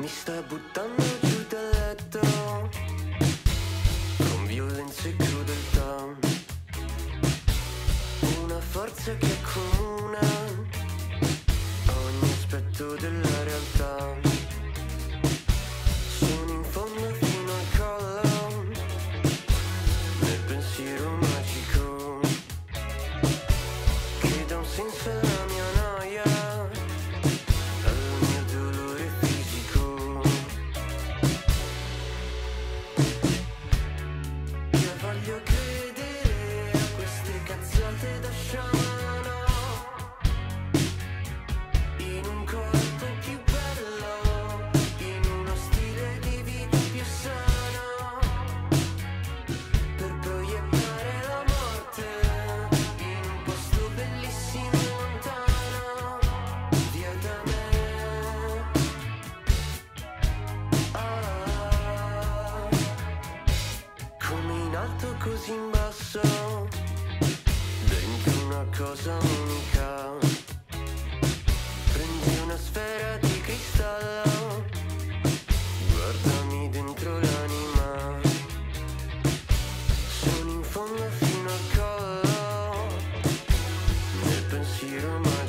Mi sta buttando giù dal letto con violenza e crudeltà, una forza che accomuna ogni aspetto della realtà. Sono in fondo fino al collo nel pensiero magico che dà un senso alla mia noia, al mio dolore fisico. Io voglio credere a queste cazzate da sciamano, in un corpo più bello, in uno stile di vita più sano, per proiettare la morte in un posto bellissimo lontano, via da me. Come in alto così in basso, dentro una cosa unica. Prendi una sfera di cristallo, guardami dentro l'anima. Sono in fondo fino al collo nel pensiero magico.